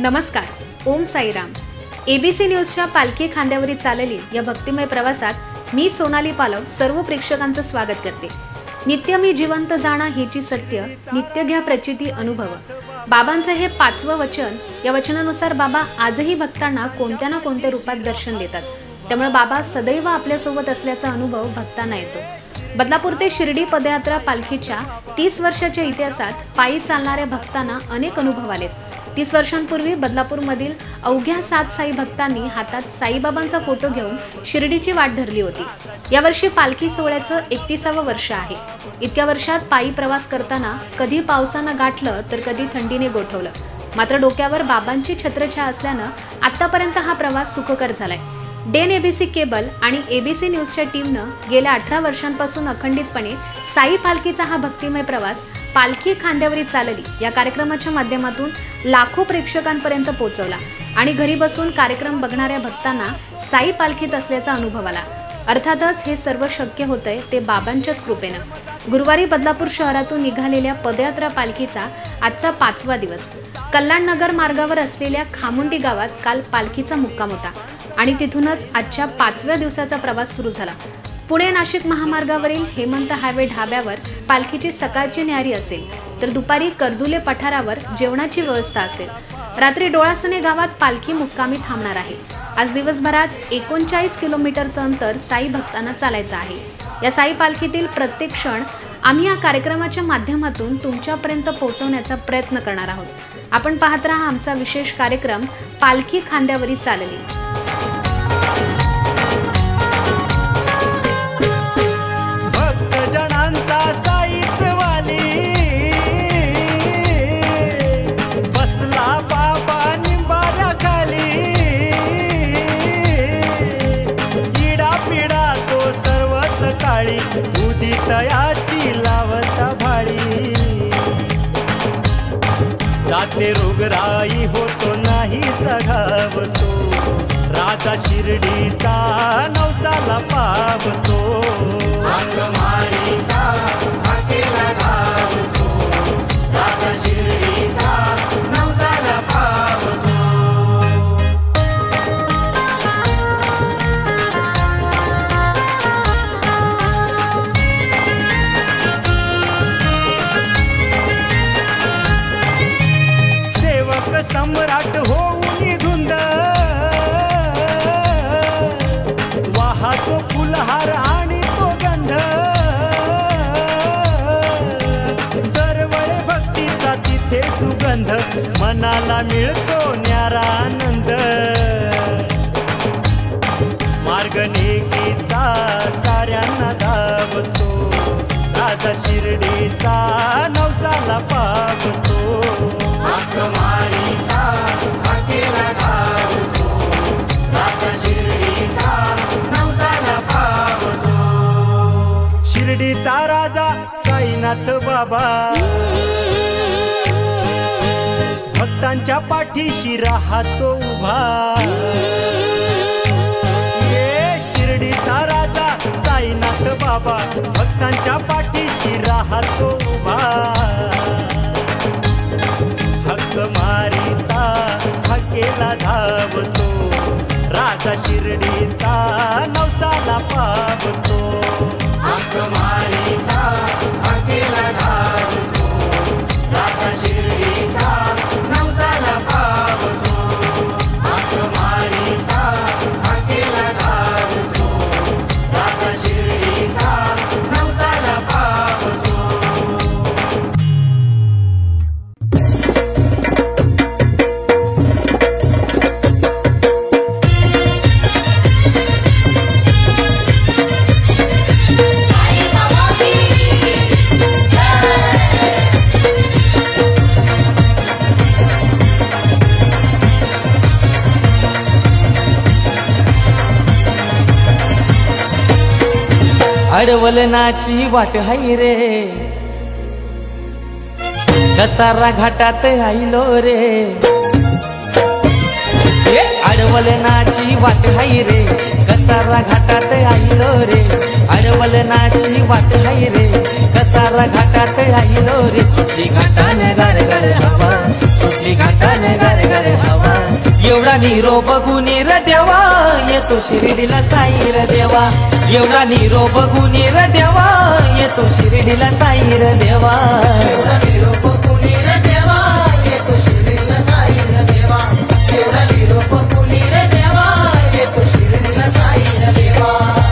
नमस्कार, ओम साईराम। एबीसी न्यूजच्या पालखी खांद्यावरी चालली या भक्तिमय प्रवासात मी सोनाली पालव सर्व प्रेक्षकांचं स्वागत करते। नित्य मी जिवंत जाणा हेची सत्य, नित्य घ्या प्रचिती अनुभव। बाबांचं हे 5वं वचन, या वचनानुसार बाबा आजही भक्तांना कोणत्या ना कोणत्या रूपात दर्शन देतात। त्यामुळे बाबा सदैव आपल्या सोबत असल्याचा अनुभव भक्तांना येतो। बदलापूर ते शिर्डी पदयात्रा पालखीच्या 30 वर्षाच्या इतिहासात पायी चालणाऱ्या भक्तांना अनेक अनुभव आलेत। 30 वर्षांपूर्वी बदलापूरमधील अवघ्या 7 साई भक्तांनी हातात साईबाबांचा फोटो घेऊन शिर्डीची वाट धरली होती। यावर्षी पालखी सोहळ्याचं 31वं वर्ष आहे। इतक्या वर्षात पायी प्रवास करताना कधी पावसानं गाठलं तर कधी थंडीने गोठवलं, मात्र डोक्यावर बाबांची छत्रछाया असल्यानं आतापर्यंत हा प्रवास सुखकर झालाय। डेन एबीसी केबल आणि एबीसी न्यूजच्या टीमनं गेल्या 18 वर्षांपासून अखंडितपणे साई पालखीचा हा भक्तिमय प्रवास पालखी खांद्यावरी चालली या कार्यक्रमाच्या माध्यमातून लाखो प्रेक्षकांपर्यंत पोहोचवला आणि घरी बसून कार्यक्रम बघणाऱ्या भक्तांना साई पालखीत असल्याचा अनुभव आला। अर्थातच हे सर्व शक्य होतंय ते बाबांच्याच कृपेनं। गुरुवारी बदलापूर शहरातून निघालेल्या पदयात्रा पालखीचा आजचा 5वा दिवस। कल्याण नगर मार्गावर असलेल्या खामुंडी गावात काल पालखीचा मुक्काम होता आणि तिथूनच आजच्या 5व्या दिवसाचा प्रवास सुरू झाला। पुणे नाशिक महामार्गावरील हेमंत हायवे ढाब्यावर पालखीची सकाळची न्यारी असेल, तर दुपारी कर्दुले पठारावर जेवणाची व्यवस्था असेल। रात्री डोळासने गावात पालखी मुक्कामी थांबणार आहे। आज दिवसभरात 39 किलोमीटरचं अंतर साई भक्तांना चालायचं आहे। या साई पालखीतील प्रत्येक क्षण आम्ही या कार्यक्रमाच्या माध्यमातून तुमच्यापर्यंत पोहोचवण्याचा प्रयत्न करणार आहोत। आपण पाहत राहा आमचा विशेष कार्यक्रम पालखी खांद्यावरी चालली। उदितयाची लावता भाळी जाते रोगराई होतो नाही सघावतो, राजा शिर्डीचा नवसाला पावतो। राजा शिर्डीचा नवसाला पावतो। सम्राट होऊन धुंद वाहतो फुलहार आणि तो गंध, दरवळे भक्तीचा तिथे सुगंध, मनाला मिळतो न्यारा आनंद। मार्ग नेकीचा साऱ्यांना धावतो, राजा शिर्डीचा नवसाला पावतो। शिर्डीचा राजा साईनाथ बाबा भक्तांच्या पाठीशी राहतो उभा। ये शिर्डीचा राजा साईनाथ बाबा भक्तांच्या पाठीशी राहतो उभा। हक्क मारिता हकेला धावतो, राजा शिर्डीचा नवसाला पावतो। हक्क मारिता हकेला धावतो, राजा शिर्डीचा नवसाला पावतो। हक्क मारिता हकेला धावतो, राजा शिर्डीचा नवसाला पावतो। अडवलनाची वाट हाय रे, कसारा घाटात आईलो रे। अडवल अडवलनाची वाट हाय रे, कसारा घाटात आईलो रे, अडवलनाची वाट हाय रे, कसारा घाटात आईलो रे, सुटली घाटाने गार गार हवा, सुटली घाटाने गार गार हवा, एवढा निरोप गुणी र देवा, येतो शिर्डीला साई र देवा, एवढा निरोप गुणी र देवा, येतो शिर्डीला साई र देवा, एवढा निरोप गुणी र देवा, येतो शिर्डीला साई र देवा, एवढा निरोप गुणी र देवा, येतो शिर्डीला साई र देवा.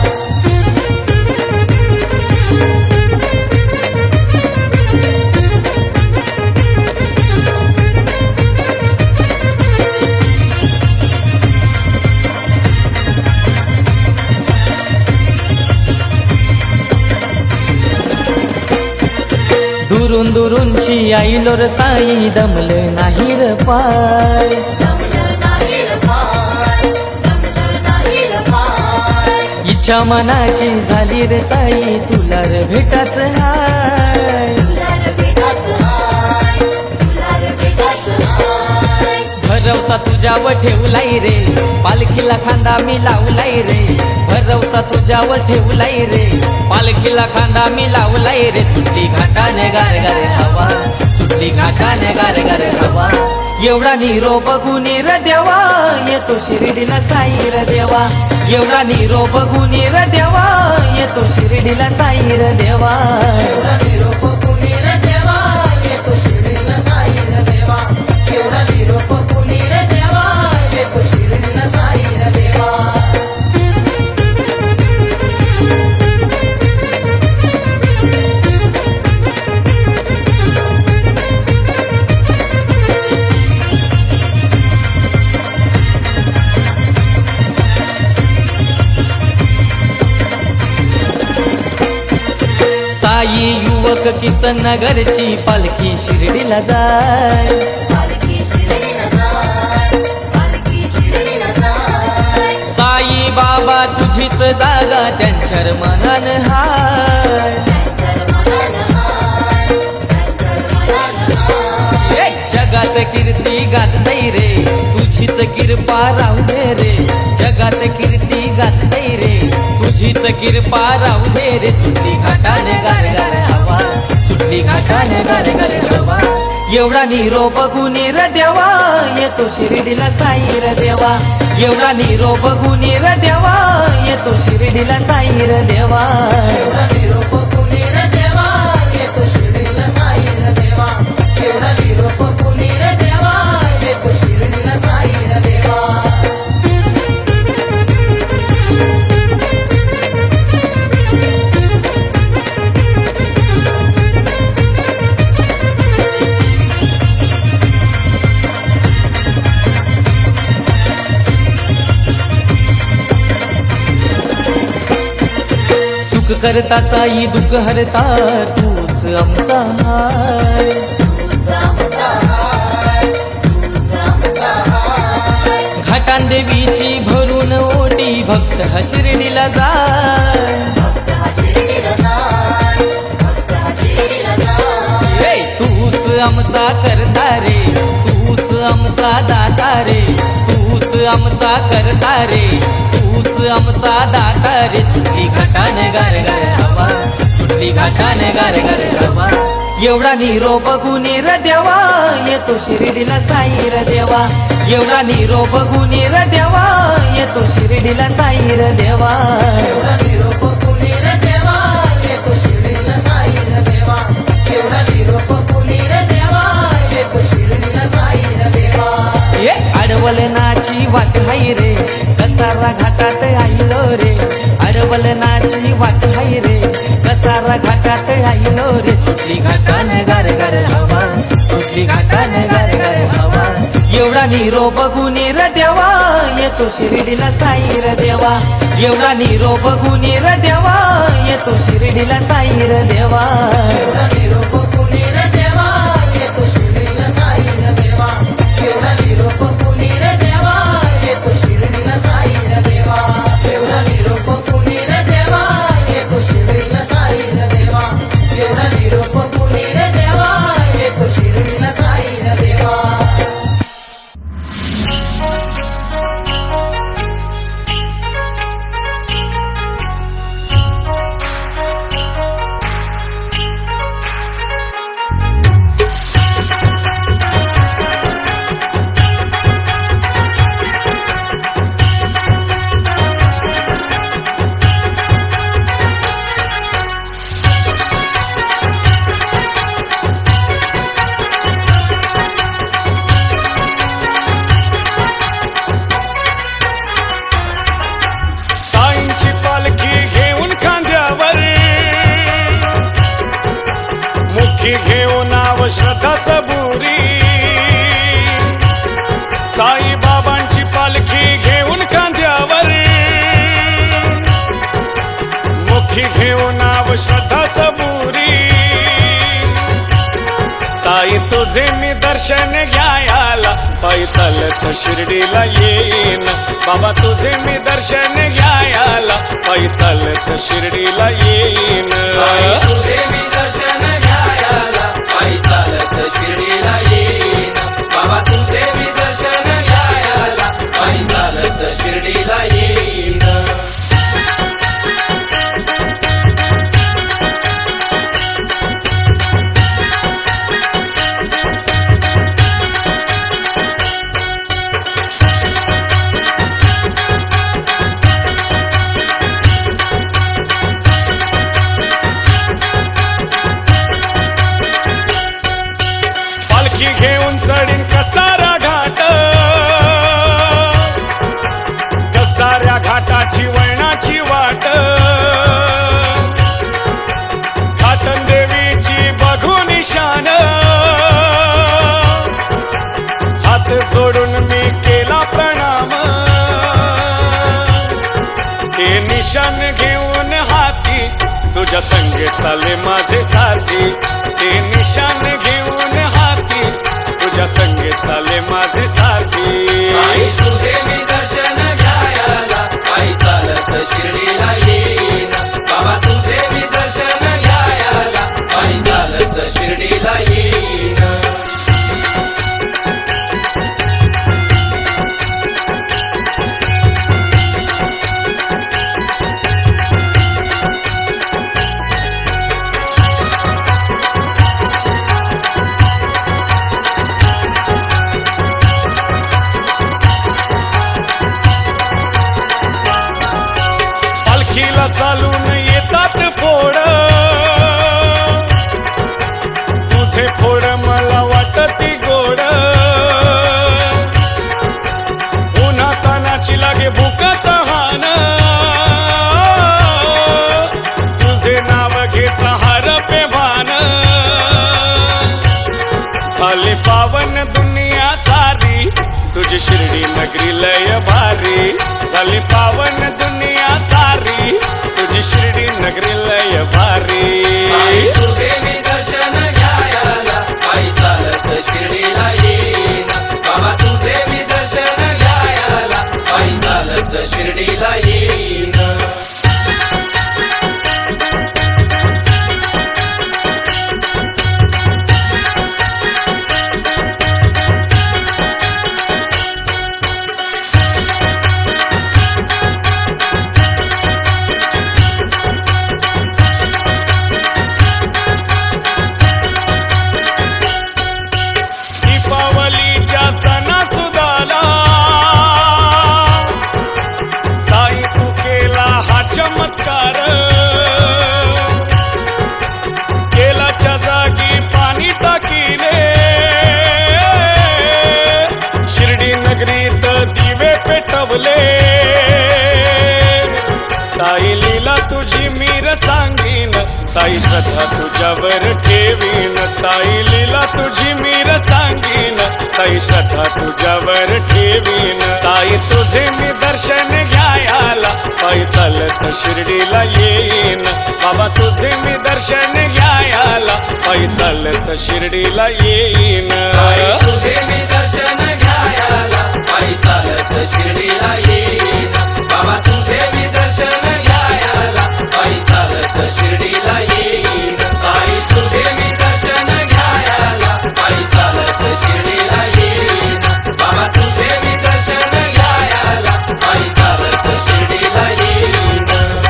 दुरून दुरूनची आईलो र साई, दमलं नाही र पाय, इच्छा मनाची झाली रे साई, तुला र भेटाच हाय, भरवसा तुझ्यावर ठेवलाय रे, पालखीला खांदा मी लावलाय रे, भरवसा तुझ्यावर ठेवलाय रे, पालखीला खांदा मी लावलाय रे, सुटली घाटाने गार गार हवा, सुटली घाटाने गार गार हवा, एवढा निरोप गुणी र देवा, येतो शिर्डीला साई र देवा, एवढा निरोप गुणी र देवा, येतो शिर्डीला साई र देवा, एवढा निरोप गुणी र देवा, येतो शिर्डीला साई र देवा, एवढा निरोप गुणी र देवा, येतो शिर्डीला साई र देवा. साई युवक किसन नगरची पालखी शिर्डीला जाय, पालखी शिर्डीला जाय, पालखी शिर्डीला जाय, साई बाबा तुझीच जागा त्यांच्या मनान हाय, जगात कीर्ती गाजतय रे, तुझीच कृपा राहू दे रे, जगात कीर्ती गाजतय रे, तुझीच कृपा राहू दे रे, सुटली घाटाने गार गार हवा, सुटली घाटाने गार गार हवा, एवढा निरोप गुणी र देवा, येतो शिर्डीला साई र देवा, एवढा निरोप गुणी र देवा, येतो शिर्डीला साई र देवा, एवढा निरोप गुणी र देवा, येतो शिर्डीला साई र देवा, एवढा निरोप गुणी र देवा, येतो शिर्डीला साई र देवा. सुख करता साई दुःख हरता, तूच आमचा हाय, घाटान देवीची भरून ओटी, भक्त हा शिर्डीला जाय, हे तूच आमचा करता रे, तूच आमचा दाता रे, तूच आमचा करता रे, तूच आमचा दाता रे, सुटली घाटाने गार गार हवा, सुटली घाटाने गार गार हवा, एवढा निरोप गुणी र देवा, येतो शिर्डीला साई र देवा, एवढा निरोप गुणी र देवा, येतो शिर्डीला साई र देवा, एवढा निरोप गुणी र देवा, येतो शिर्डीला साई र देवा, एवढा निरोप गुणी र देवा, येतो शिर्डीला साई र देवा. ये अडवलनाची वाट हाय रे, कसारा घाटात आईलो रे, अडवलनाची वाट हाय रे, कसारा घाटात आईलो रे, सुटली घाटाने गार गार हवा, सुटली घाटाने गार गार हवा, एवढा निरोप गुणी र देवा, येतो शिर्डीला साई र देवा, एवढा निरोप गुणी र देवा, येतो शिर्डीला साई र देवा, एवढा निरोप गुणी र देवा, येतो शिर्डीला साई र देवा, एवढा निरोप गुणी र देवा, येतो शिर्डीला साई र देवा, एवढा निरोप गुणी र देवा, येतो शिर्डीला साई र देवा, एवढा निरोप गुणी र देवा, येतो शिर्डीला साई र देवा. मुखी घेऊ नाव श्रद्धा सबुरी साई बाबांची पालखी घेऊन खांद्यावर मुखी घेऊ नाव श्रद्धा सबुरी साई तुझे मी दर्शन घ्यायला पायी चालत शिर्डीला येईन बाबा तुझे मी दर्शन घ्यायला पायी चालत शिर्डीला येईन तुझे मी दर्शन घ्यायला पायी चालत शिर्डीला येईन बाबा तुझे मी दर्शन घ्यायला पायी चालत शिर्डीला येईन घेऊन चढीन कसारा घाट कसाऱ्या घाटाची वळणाची वाट घाटन देवीची बघू निशान हात जोडून मी केला प्रणाम ते निशान घेऊन हाती तुझ्या संगे चाले माझे साथी ते निशान घेऊन हाती तुझ्या संगे चाले माझे साथी तुझे मी दर्शन घ्यायला पायी चालत शिर्डीला येईन बाबा तुझे मी दर्शन घ्यायला पायी चालत शिर्डीला येईन चालून येतात फोड तुझे फोड मला वाटती गोड उन्हा तानाची लागे भूका तहान तुझे नाव घेत हार पे भान झाली पावन दुनिया सारी तुझी शिर्डी नगरी लय भारी झाली पावन दुनिया सारी तुझी शिर्डी नगरी लय भारी तुझे मी दर्शन घ्यायला पायी चालत शिर्डीला येईन बाबा तुझे मी दर्शन घ्यायला पायी चालत शिर्डीला येईन साई लीला तुझी मीर सांगीन साई श्रद्धा तुझ्यावर ठेवीन साई लीला तुझी मीर सांगीन साई श्रद्धा तुझ्यावर ठेवीन साई तुझे मी दर्शन घ्यायला पायी चालत शिर्डीला येईन बाबा तुझे मी दर्शन घ्यायला पायी चालत शिर्डीला येईन तुझे मी दर्शन घ्यायला पायी चालत शिर्डीला येईन बाबा तुझे मी दर्शन घ्यायला पायी चालत शिर्डीला येईन साई तुझे मी दर्शन घ्यायला पायी चालत शिर्डीला येईन बाबा तुझे मी दर्शन घ्यायला पायी चालत शिर्डीला येईन.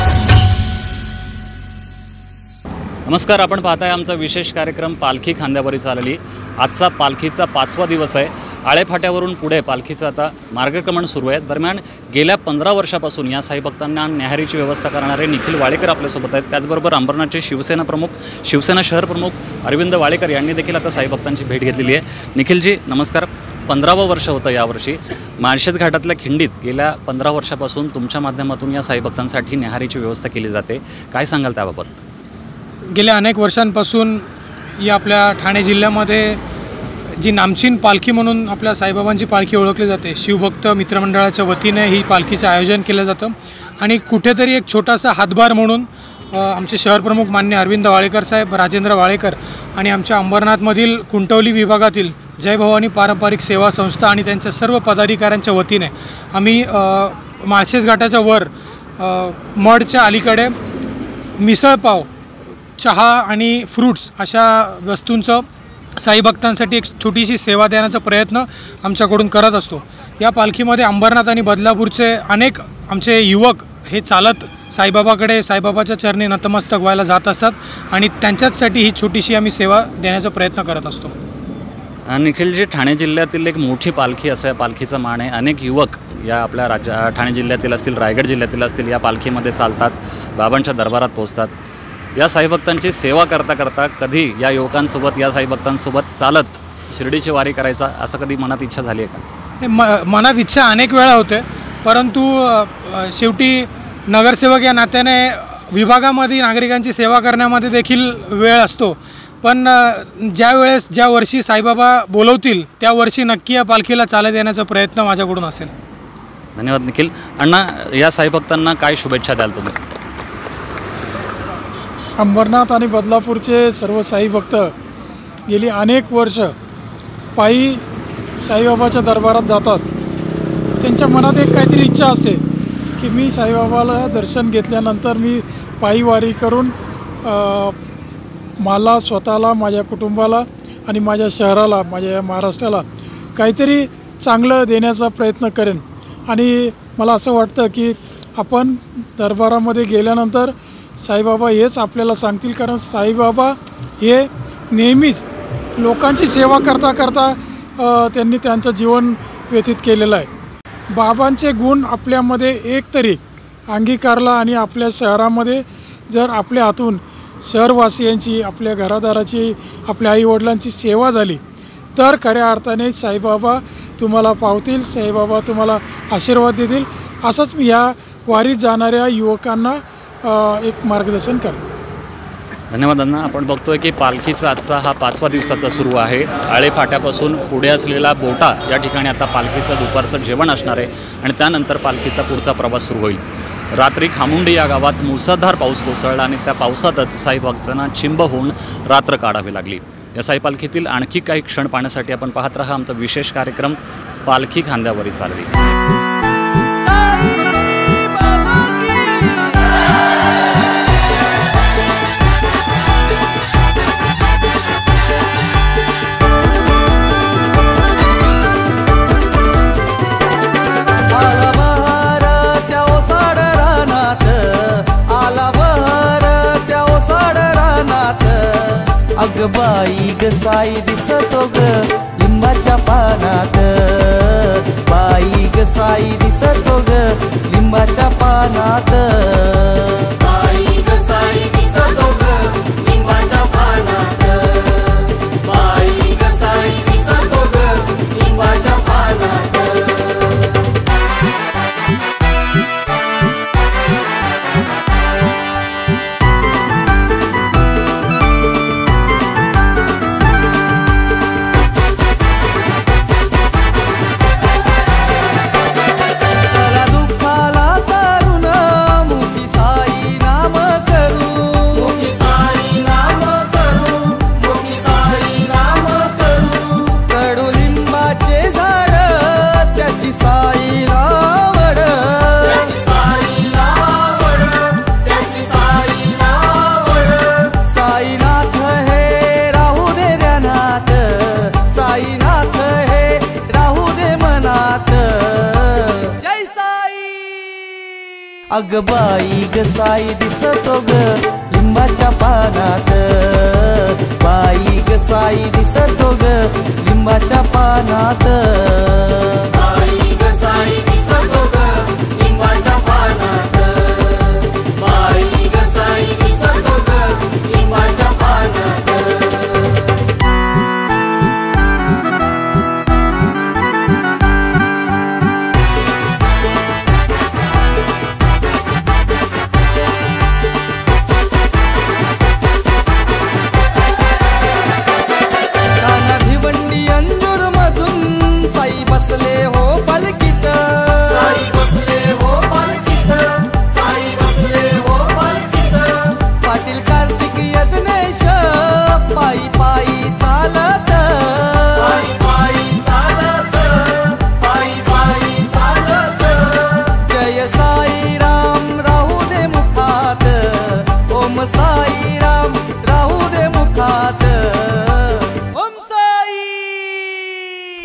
नमस्कार, आपण पाहताय आमचा विशेष कार्यक्रम पालखी खांद्यावरी चालली. आजचा पालखीचा 5वा दिवस आहे. आळेफाट्यावरून पुढे पालखीचं आता मार्गक्रमण सुरू आहे. दरम्यान गेल्या 15 वर्षापासून या साई भक्तांना न्याहारीची व्यवस्था करणारे निखिल वाळेकर आपल्यासोबत आहेत. त्याचबरोबर अंबरनाथचे शिवसेना प्रमुख, शिवसेना शहर प्रमुख अरविंद वाळेकर यांनी देखील आता साई भक्तांची भेट घेतलेली आहे. निखिलजी नमस्कार. 15वं वर्ष होतं यावर्षी. माळशेज घाटातल्या खिंडीत गेल्या 15 वर्षापासून तुमच्या माध्यमातून या साई भक्तांसाठी न्याहारीची व्यवस्था केली जाते. काय सांगाल त्याबाबत? गेल्या अनेक वर्षांपासून या आपल्या ठाणे जिल्ह्यामध्ये जी नामचीन पालखी म्हणून आपल्या साईबाबांची पालखी ओळखली जाते, शिवभक्त मित्रमंडळाच्या वतीने ही पालखीचं आयोजन केलं जातं. आणि कुठेतरी एक छोटासा हातभार म्हणून आमचे शहरप्रमुख मान्य अरविंद वाळेकर साहेब, राजेंद्र वाळेकर आणि आमच्या अंबरनाथमधील कुंटवली विभागातील जय भवानी पारंपरिक सेवा संस्था आणि त्यांच्या सर्व पदाधिकाऱ्यांच्या वतीने आम्ही माळशेज घाटाच्या वर मडच्या अलीकडे मिसळपाव, चहा आणि फ्रूट्स अशा वस्तूंचं साई भक्तांसाठी एक छोटीशी सेवा देण्याचा प्रयत्न आमच्याकडून करत असतो. या पालखीमध्ये अंबरनाथ आणि बदलापूरचे अनेक आमचे युवक हे चालत साईबाबाकडे, साईबाबाच्या चरणी नतमस्तक व्हायला जात असतात आणि त्यांच्याचसाठी ही छोटीशी आम्ही सेवा देण्याचा प्रयत्न करत असतो. निखिल, जी ठाणे जिल्ह्यातील एक मोठी पालखी असं या पालखीचा मान आहे. अनेक युवक या आपल्या ठाणे जिल्ह्यातील असतील, रायगड जिल्ह्यातील असतील, या पालखीमध्ये चालतात, बाबांच्या दरबारात पोहोचतात. या साईभक्तांची सेवा करता करता कधी या युवकांसोबत, या साईभक्तांसोबत चालत शिर्डीची वारी करायचा असं कधी मनात इच्छा झाली आहे का? मनात इच्छा अनेक वेळा होते, परंतु शेवटी नगरसेवक या नात्याने विभागामध्ये नागरिकांची सेवा करण्यामध्ये देखील वेळ असतो. पण ज्या वर्षी साईबाबा बोलवतील त्या वर्षी नक्की या पालखीला चालत येण्याचा प्रयत्न माझ्याकडून असेल. धन्यवाद निखिल. अण्णा, या साईभक्तांना काय शुभेच्छा द्याल तुम्ही? अंबरनाथ आणि बदलापूरचे सर्व साई भक्त गेली अनेक वर्ष पायी साईबाबाच्या दरबारात जातात. त्यांच्या मनात एक काहीतरी इच्छा असते की मी साईबाबाला दर्शन घेतल्यानंतर मी पायी वारी करून मला स्वतःला, माझ्या कुटुंबाला आणि माझ्या शहराला, माझ्या महाराष्ट्राला काहीतरी चांगलं देण्याचा प्रयत्न करेन. आणि मला असं वाटतं की आपण दरबारामध्ये गेल्यानंतर साईबाबा हेच आपल्याला सांगतील, कारण साईबाबा हे नेहमीच लोकांची सेवा करता करता त्यांनी त्यांचं जीवन व्यतीत केलेलं आहे. बाबांचे गुण आपल्यामध्ये एक तरी अंगीकारला आणि आपल्या शहरामध्ये जर आपल्या हातून शहरवासियांची, आपल्या घरादाराची, आपल्या आईवडिलांची सेवा झाली तर खऱ्या अर्थाने साईबाबा तुम्हाला पावतील, साईबाबा तुम्हाला आशीर्वाद देतील. असंच मी ह्या वारीत जाणाऱ्या युवकांना एक मार्गदर्शन करतो. धन्यवाद अण्णा. आपण बघतोय की पालखीचा आजचा हा 5वा दिवसाचा सुरू आहे. आळे फाट्यापासून पुढे असलेला बोटा या ठिकाणी आता पालखीचं दुपारचं जेवण असणार आहे आणि त्यानंतर पालखीचा पुढचा प्रवास सुरू होईल. रात्री खामुंडी या गावात मुसळधार पाऊस कोसळला आणि त्या पावसातच साई भक्तांना चिंब होऊन रात्र काढावी लागली. या साई पालखीतील आणखी काही क्षण पाहण्यासाठी आपण पाहत राहा आमचा विशेष कार्यक्रम पालखी खांद्यावरी चालली. बाई ग साई दिसतो ग लिंबाच्या पानात, बाई ग साई दिसतो ग लिंबाच्या पानात, बाई ग साई दिसतो ग लिंबाच्या पानात, बाई ग साई दिसतो ग लिंबाच्या पानात. अग बाई ग साई दिसतो ग लिंबाच्या पानात, बाई ग साई दिसतो ग लिंबाच्या पानात, बाई ग साई दिसतो ग लिंबाच्या पानात, बाई ग साई दिसतो ग लिंबाच्या पानात.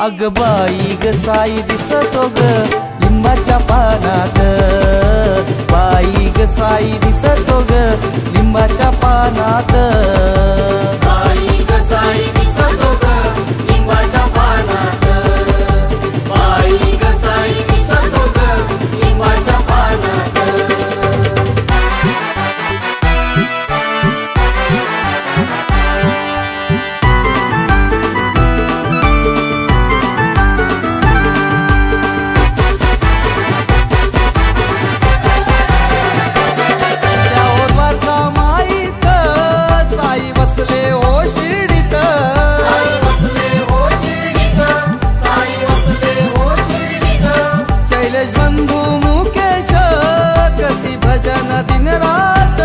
अग बाई ग साई दिसतो ग लिंबाच्या पानात, बाई ग साई दिसतो ग लिंबाच्या पानात, बाई ग साई दिसतो ग लिंबाच्या पानात, बाई ग साई दिसतो ग लिंबाच्या पानात. बंधू मुकेश कधी भजन दिन रात,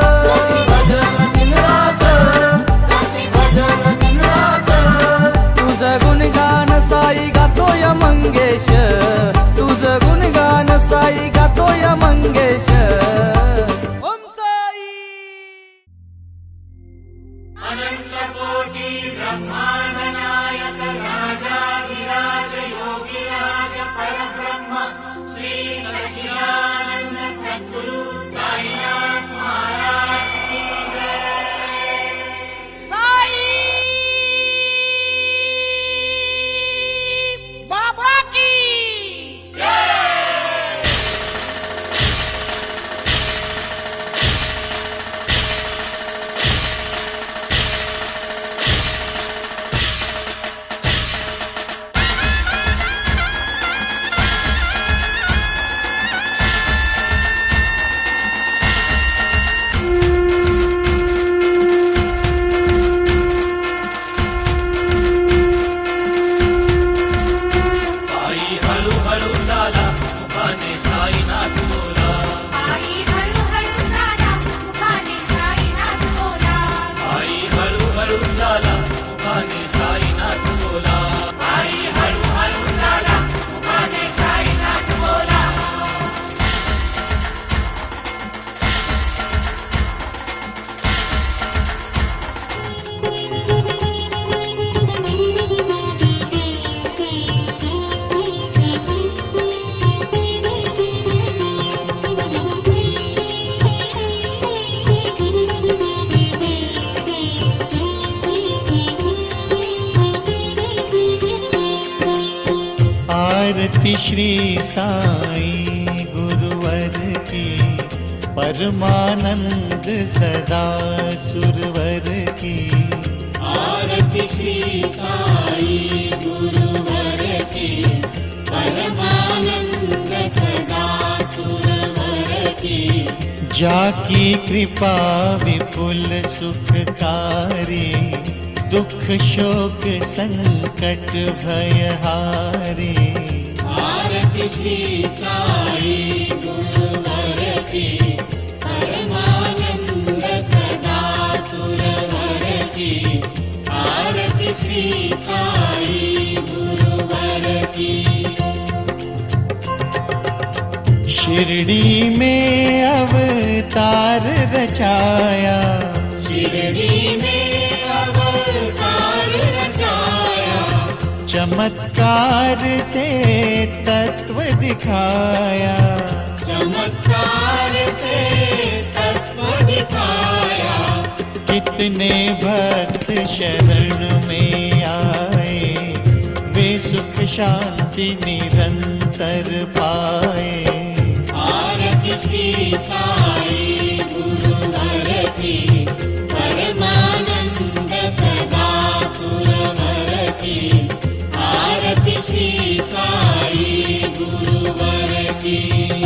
तुझं गुणगान साई गातोय मंगेश, तुझं गुणगान साई गातोय मंगेश. ओम साई. अनंत कोटी ब्रह्मांड नायक राजाधिराज योगीराज परब्रह्म श्री सच्चिदानंद सद्गुरु साईनाथ महाराज की जय. साई बाबा की जय. आरती श्री साई गुरुवर की, परमानंद सदा सुरवर की. आरती श्री साई गुरुवर की, परमानंद सदा सुरवर की. जाकी कृपा विपुल सुखकारी, दुख शोक संकट भयहारी. आरती श्री साई गुरुवर की, परमानंद सदा सुरवर की. आरती श्री साई गुरुवर की. शिरडी में अवतार रचाया, शिरडी में चमत्कार से तत्व दिखाया, चमत्कार से तत्व दिखाया. कितने भक्त शरण में आए, वे सुख शांति निरंतर पाए. आरती श्री साई गुरुवर की, परमानंद सदा सुरवर की. आरती श्री साई गुरुवर की.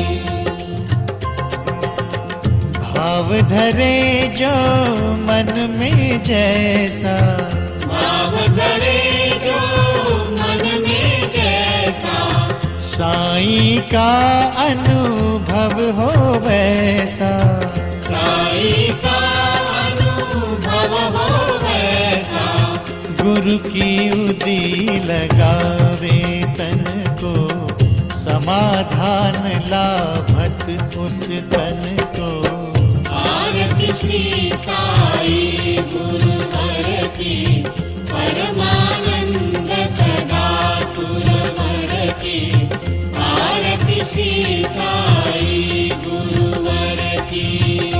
भाव धरे जो मन में जैसा, भाव धरे जो मन में जैसा. साईं का अनुभव हो वैसा, साईं का अनुभव हो वैसा. गुरु की उदी लगावे तन को, समाधान लाभत उस तन को. आरती श्री साई गुरुवर की, परमानंद सदा श्री साई गुरुवर की।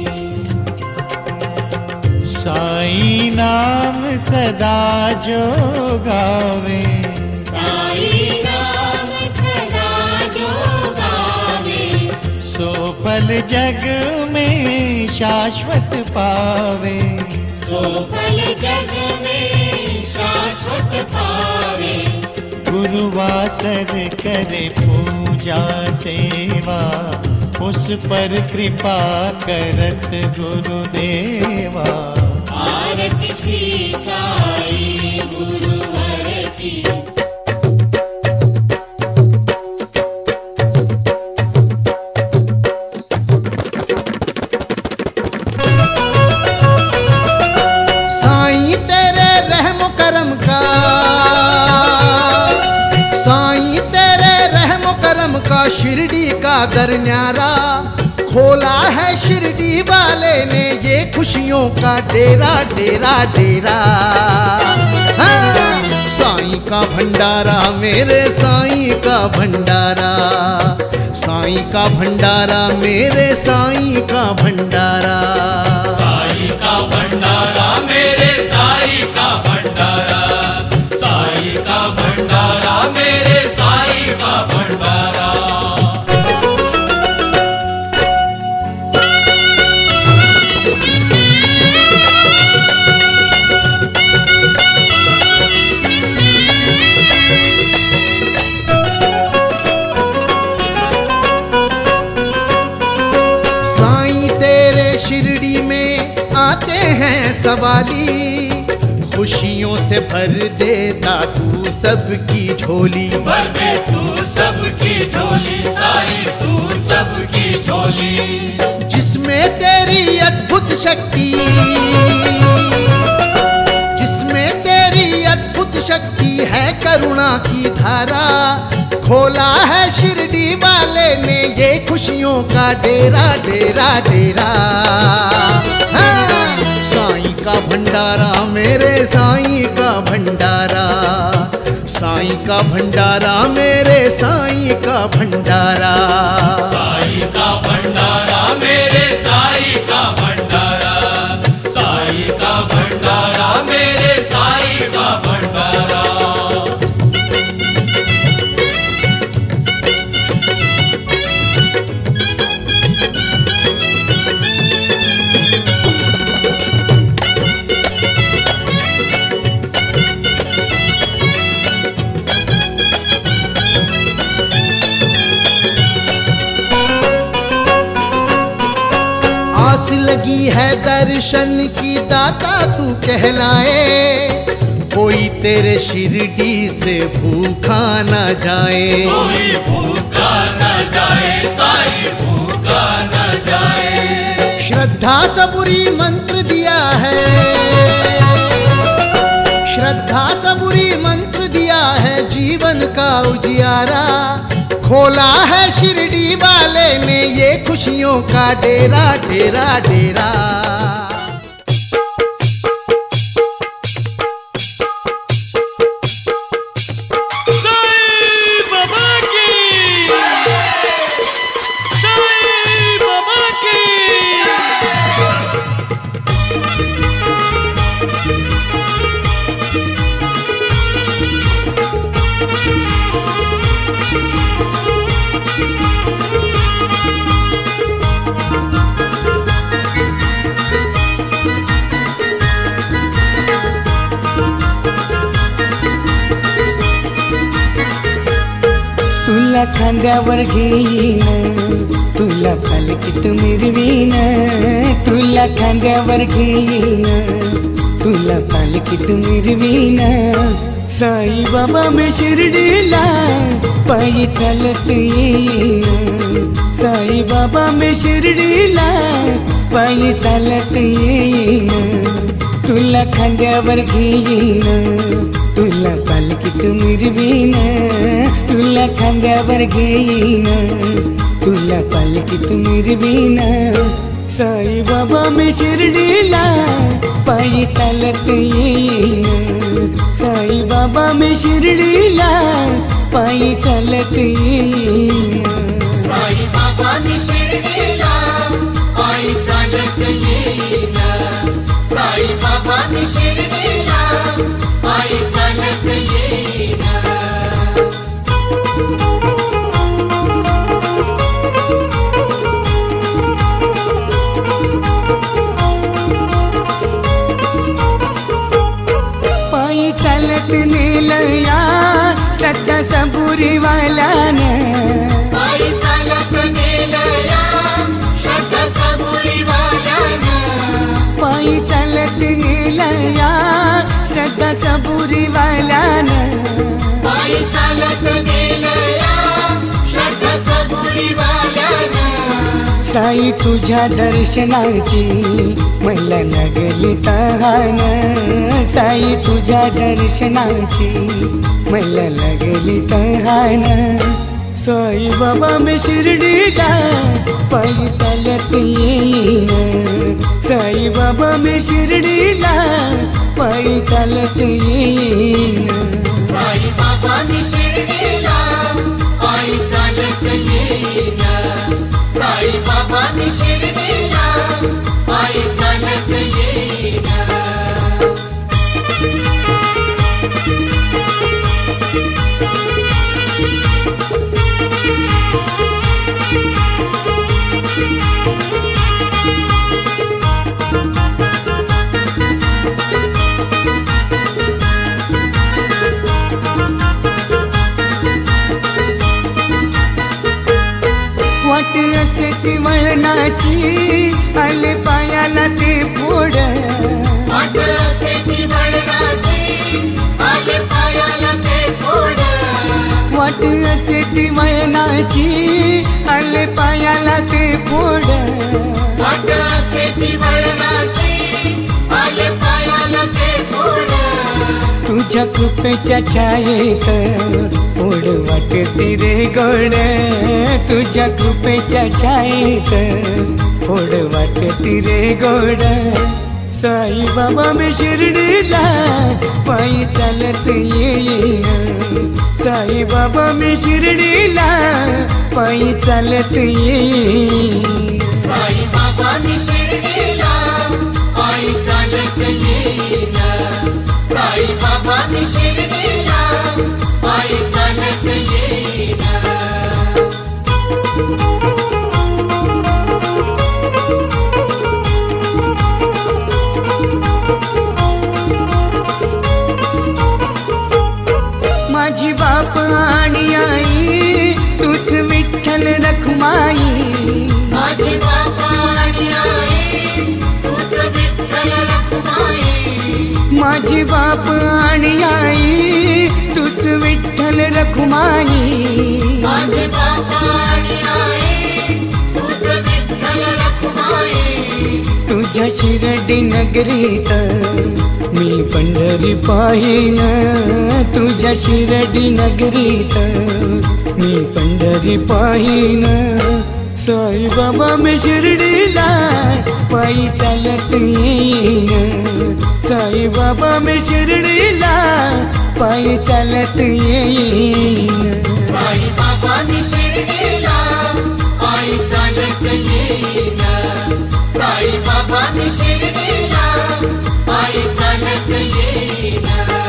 साई नाम सदा जो गावे, साई नाम सदा जो गावे, सो पल जग में शाश्वत पावे, सो पल जग में शाश्वत पावे। गुरुवासर करे पूजा सेवा, उस पर कृपा करत गुरुदेवा। आरती श्री साई गुरुवर की। साईं तेरे रहम करम का, साईं तेरे रहम करम का शिरडी का दर न्यारा खोला है शिरडी वाले ने, ये खुशियों का डेरा डेरा डेरा। हाँ, साईं का भंडारा मेरे साईं का भंडारा, साईं का भंडारा मेरे साईं का भंडारा, साई का भंडारा मेरे साई का भंडारा, साई का भंडारा मेरे साई का भंडारा। साईं तेरे शिरडी में आते हैं सवाली, खुशियों से भर देता तू सबकी झोली, भर दे तू सबकी झोली, साई तू सबकी झोली। जिसमें तेरी अद्भुत शक्ति, जिसमें तेरी अद्भुत शक्ति है करुणा की धारा, खोला है शिरडी वाले ने ये खुशियों का डेरा डेरा डेरा। हाँ, साईं का भंडारा मेरे साईं का भंडारा, साईं का भंडारा मेरे साईं का भंडारा, साई का भंडारा मेरे साई का भंडारा, साई का भंडारा मेरे साई का भंडारा। आस लगी है दर्शन की दाता तू कहलाए, कोई तेरे शिरडी से भूखा न जाए, कोई भूखा न जाए, साई भूखा न जाए। श्रद्धा सबूरी मंत्र दिया है, श्रद्धा सबूरी मंत्र दिया है जीवन का उजियारा, खोला है शिरडी वाले ने ये खुशियों का डेरा डेरा डेरा। साई बाबा की, साई बाबा की। तुला खांद्यावर घेईन, तुला पालखीत मिरवीन, तुला खांद्यावर घेईन, तुला पालखीत मिरवीन। साई बाबा मैं शिरडीला पायी चालत येईन, साई बाबा मैं शिरडीला पायी चालत येईन। तुला खांद्यावर घेईन, तुला पालखीत मिरवीन, तुला खांद्यावर घेईन, तुला पालखीत मिरवीन। साई बाबा मी शिर्डीला पायी चालत येईन. साई बाबा मी शिर्डीला पायी चालत येईन. साई बाबा मी शिर्डीला पायी चालत येईन. साई बाबा मी शिर्डीला पायी चालत येईन. पायी चालत नेलया श्रद्धा सबुरीवाल्यानं. पायी चालत नेलया श्रद्धा सबुरीवाल्यानं. पायी चालत नेलया श्रद्धा सबुरीवाल्यानं. पायी चालत नेलया श्रद्धा सबुरीवाल्यानं. साई तुझ्या दर्शनाची मला लागली तहान. साई तुझ्या दर्शनाची मला लागली तहान. साई बाबा मी शिर्डीला पायी चालत येईन. साई बाबा मी शिर्डीला पायी चालत येईन. साई बाबा मी शिर्डीला पायी चालत येईन. साई बाबा मी शिर्डीला पायी चालत येईन. वाट असते ती वळणाची आले पायाला ते फोड. वाट असते ती वळणाची आले पायाला ते फोड. वाट असते ती वळणाची आले पायाला ते फोड. वाट असते ती वळणाची आले पायाला ते फोड. तुझ्या कृपेच्या छायेत फोड वाटती रे गोड. तुझ्या कृपेच्या छायेत फोड वाटती रे गोड. साई बाबा मी शिर्डीला पायी चालत येईन. साई बाबा मी शिर्डीला पायी चालत येईन. साई बाबा मी शिर्डीला पायी चालत येईन. साई बाबा मी शिर्डीला पायी चालत येईन. माझी बाप आणि आई तूच विठ्ठल रखुमाई. माझी बाबा आणि आई तूच विठ्ठल रखुमाई. माझी बाप आणि आई तूच विठ्ठल रखुमाई. माझी बाबा आणि आई तूच विठ्ठल रखुमाई. तुझ्या शिर्डी नगरीत मी पंढरी पाहिन. तुझ्या शिर्डी नगरीत मी पंढरी पाहिन. साई बाबा मी शिर्डीला पायी चालत येईन. साई बाबा मी शिर्डीला पायी चालत येईन. साई बाबा मी शिर्डीला पायी चालत येईन. साई बाबा मी शिर्डीला पायी चालत येईन.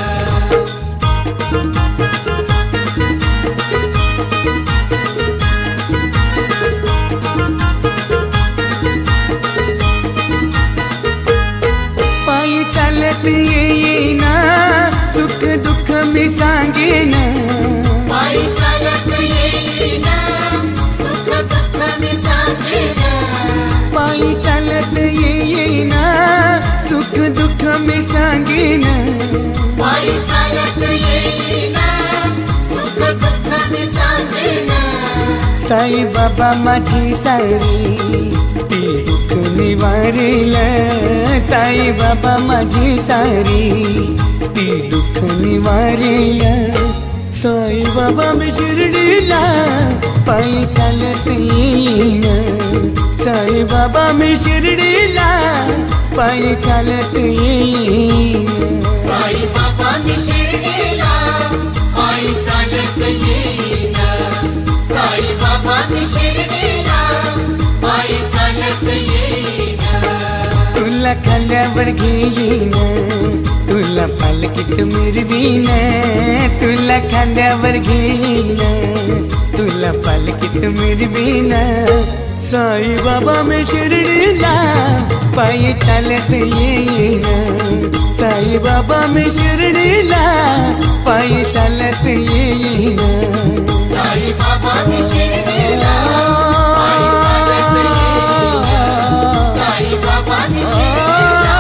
पायी चालत येईन. सुख दुःख मी सांगेन. पायी चालत येईन. सुख दुःख मी सांगेन. पायी चालत येईन. सुख दुःख मी सांगेन. पायी चालत येईन. सुख दुःख मी सांगेन. साई बाबा माझी सारी ती दुःख निवारेल. साई बाबा माझी सारी ती दुःख निवारेल. साई बाबा मी शिर्डीला पायी चालत येईन. साई बाबा मी शिर्डीला पायी चालत येईन. साई बाबा मी शिर्डीला पायी चालत येईन. साई बाबा मी शिर्डीला पायी चालत येईन. तुला खांद्यावर घेईन, तुला पालखीत मिरवीन. तुला खांद्यावर घेईन, तुला पालखीत मिरवीन. साई बाबा मी शिर्डीला पायी चालत येईन. साई बाबा मी शिर्डीला पायी चालत येईन. साई बाबा मी शिर्डीला पायी चालत येईन. साई बाबा मी शिर्डीला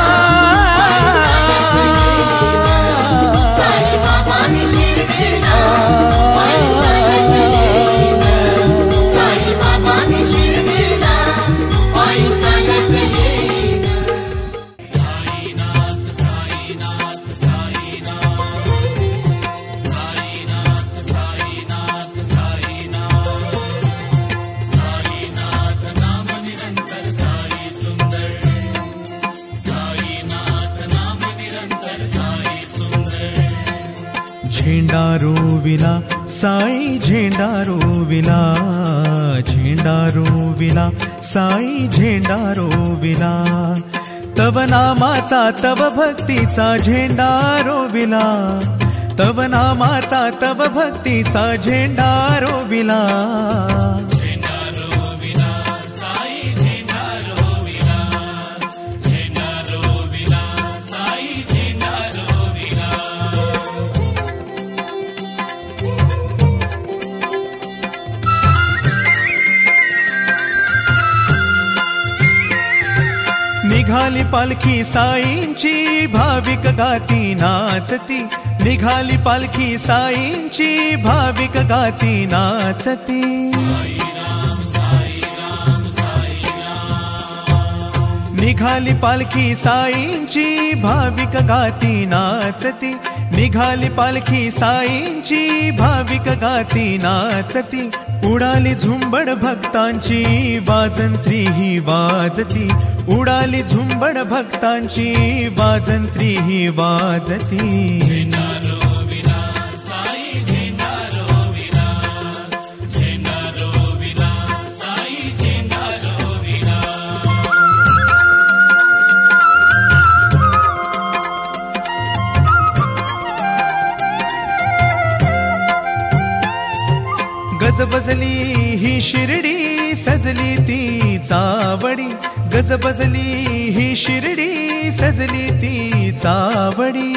साई बाबा मी शिर्डीला पायी चालत येईन. साई बाबा मी शिर्डीला पायी चालत येईन. साईनाथ साईनाथ साईनाथ साईनाथ साईनाथ साईनाथ साईनाथ नाम निरंतर साई सुंदर. साईनाथ नाम निरंतर साई सुंदर. झेंडा रोविला साई झेंडा रोविला. झेंडा रोविला साई झेंडा रोविला. तव नामाचा तव भक्तीचा झेंडा रोविला. तव नामाचा तव भक्तीचा झेंडा रोविला. झेंडा रोविला साई झेंडा रोविला. झेंडा रोविला साई झेंडा रोविला. निघाली पालखी साईंची भाविक गाती नाचती. निघाली पालखी साईंची भाविक गाती नाचती. निघाली पालखी साईंची भाविक गाती नाचती. निघाली पालखी साईंची भाविक गाती नाचती. उडाली झुंबड भक्तांची वाजंत्री ही वाजती. उडाली झुंबड भक्तांची वाजंत्री ही वाजती. झेंडा रोविला साई झेंडा रोविला. झेंडा रोविला साई झेंडा रोविला. गजबजली ही शिर्डी सजली ती चावडी. गजबजली ही शिर्डी सजली ती चावडी.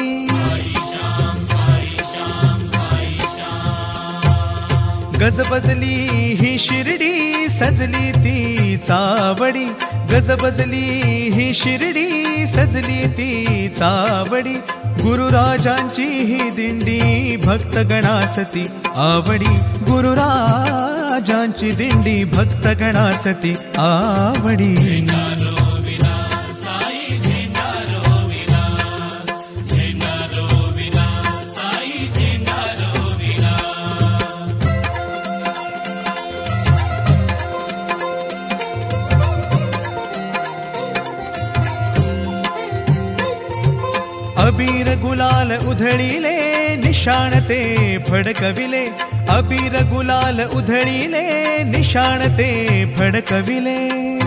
गजबजली ही शिर्डी सजली ती चावडी. गजबजली ही शिर्डी सजली ती चावडी. गुरुराजांची ही दिंडी भक्तगणासती आवडी. गुरुराजांची दिंडी भक्तगणासती आवडी. झेंडा रोविला साई झेंडा रोविला. झेंडा रोविला साई झेंडा रोविला. अबीर गुलाल उधळीले निशाण ते फडकविले. अबीर गुलाल उधळीले निशाण ते फडकविले.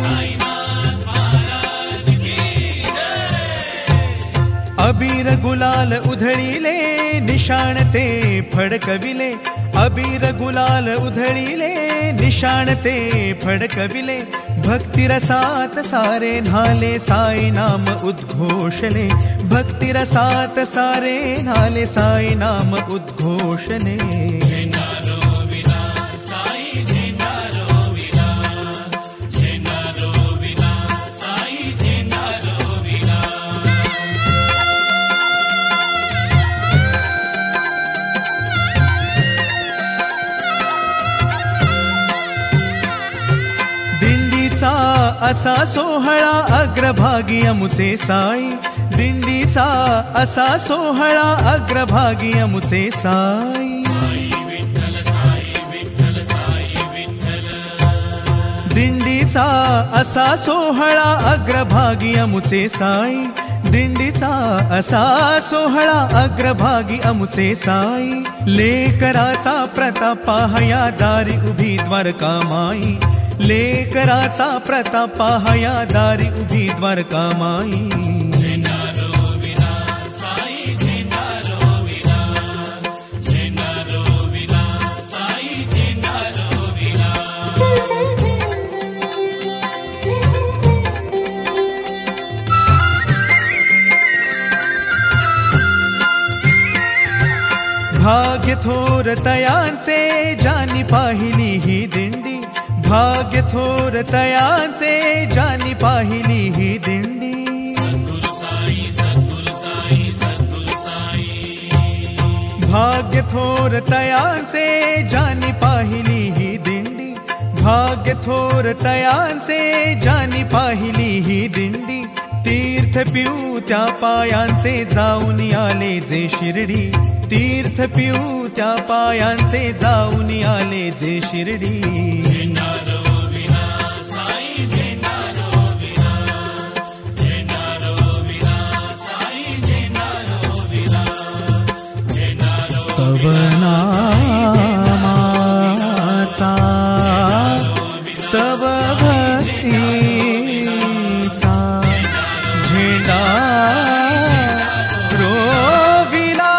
अबीर गुलाल उधळीले निशाण ते फडकविले. अबीर गुलाल उधळीले निशाण ते फडकविले. भक्तिरसात सारे न्हाले साई नाम उद्घोषले. भक्तिरसात सारे न्हाले साई नाम उद्घोषले. झेंडा रोविला साई झेंडा रोविला. झेंडा रोविला साई झेंडा रोविला. दिंडीचा असा सोहळा अग्रभागी अमुचे साई. दिंडीचा असा सोहळा अग्रभागी अमुचे साई. साई विठ्ठल साई विठ्ठल साई विठ्ठल. दिंडीचा असा सोहळा अग्रभागी अमुचे साई, दिंडीचा असा सोहळा अग्रभागी अमुचे साई, लेकराचा प्रताप पाहया दारी उभी द्वारकामाई, लेकराचा प्रताप पाहया दारी उभी द्वारकामाई. भाग्य थोर तयांचे जानी पाहिली ही दिंडी, भाग्य थोर तयांचे जानी पाहिली ही दिंडी. भाग्य थोर तयांचे जानी पाहिली ही दिंडी, भाग्य थोर तयांचे जानी पाहिली ही दिंडी. तीर्थ पिऊ त्या पायांचे जाऊन आले जे शिर्डी, तीर्थ पिऊ त्या पायांचे जाऊन आले जे शिर्डी. तव नामाचा तव भक्तीचा झेंडा रोविला.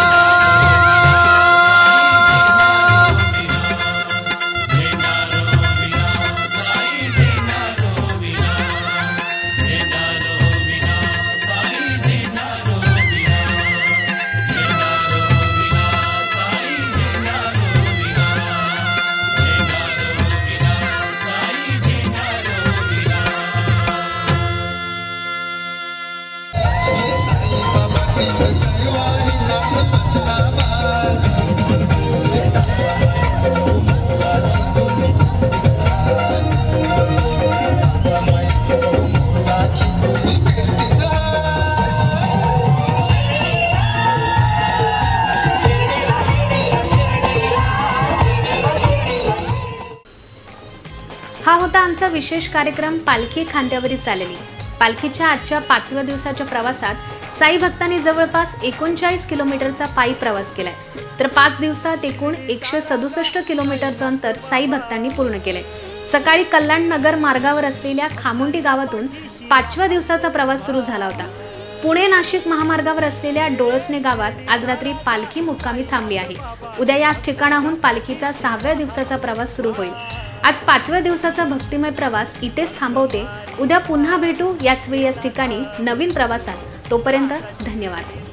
हा होता आमचा विशेष कार्यक्रम पालखी खांद्यावरी चालली. पालखीच्या आजच्या 5व्या दिवसाच्या प्रवासात साई भक्तांनी जवळपास 39 किलोमीटरचा पायी प्रवास केलाय, तर 5 दिवसात एकूण 167 किलोमीटरचं अंतर साई भक्तांनी पूर्ण केलंय. सकाळी कल्याण नगर मार्गावर असलेल्या खामुंडी गावातून 5व्या दिवसाचा प्रवास सुरू झाला होता. पुणे नाशिक महामार्गावर असलेल्या डोळसने गावात आज रात्री पालखी मुक्कामी थांबली आहे. उद्या याच ठिकाणाहून पालखीचा 6व्या दिवसाचा प्रवास सुरू होईल. आज 5व्या दिवसाचा भक्तिमय प्रवास इथेच थांबवते. उद्या पुन्हा भेटू याच वेळी याच ठिकाणी नवीन प्रवासात. तोपर्यंत धन्यवाद.